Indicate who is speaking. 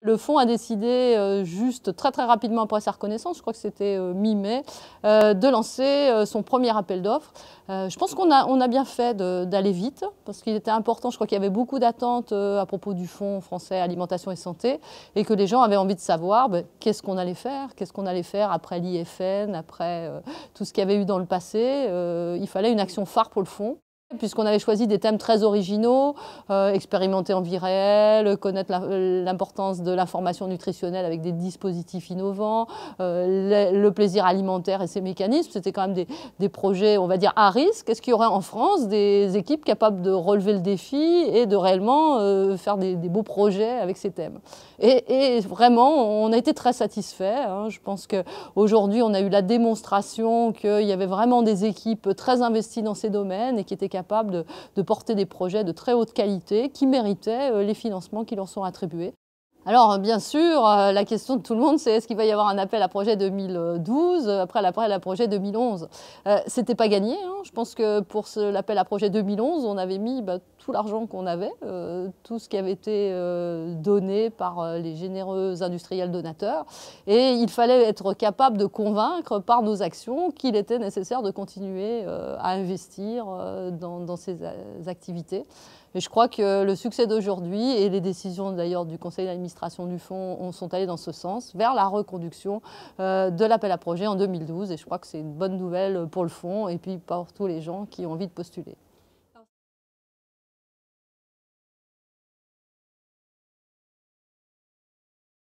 Speaker 1: Le fonds a décidé, juste très rapidement après sa reconnaissance, je crois que c'était mi-mai, de lancer son premier appel d'offres. Je pense qu'on a bien fait d'aller vite, parce qu'il était important, je crois qu'il y avait beaucoup d'attentes à propos du Fonds français alimentation et santé, et que les gens avaient envie de savoir qu'est-ce qu'on allait faire après l'IFN, après tout ce qu'il y avait eu dans le passé. Il fallait une action phare pour le fonds. Puisqu'on avait choisi des thèmes très originaux, expérimenter en vie réelle, connaître l'importance de l'information nutritionnelle avec des dispositifs innovants, le plaisir alimentaire et ses mécanismes, c'était quand même des projets, on va dire, à risque. Est-ce qu'il y aurait en France des équipes capables de relever le défi et de réellement faire des beaux projets avec ces thèmes? Et vraiment, on a été très satisfaits. Hein. Je pense qu'aujourd'hui, on a eu la démonstration qu'il y avait vraiment des équipes très investies dans ces domaines et qui étaient capables de porter des projets de très haute qualité qui méritaient les financements qui leur sont attribués. Alors, bien sûr, la question de tout le monde, c'est est-ce qu'il va y avoir un appel à projet 2012 après l'appel à projet 2011? C'était pas gagné. Hein. Je pense que pour l'appel à projet 2011, on avait mis tout l'argent qu'on avait, tout ce qui avait été donné par les généreux industriels donateurs. Et il fallait être capable de convaincre par nos actions qu'il était nécessaire de continuer à investir dans ces activités. Et je crois que le succès d'aujourd'hui et les décisions d'ailleurs du conseil d'administration du fonds sont allées dans ce sens, vers la reconduction de l'appel à projet en 2012. Et je crois que c'est une bonne nouvelle pour le fonds et puis pour tous les gens qui ont envie de postuler.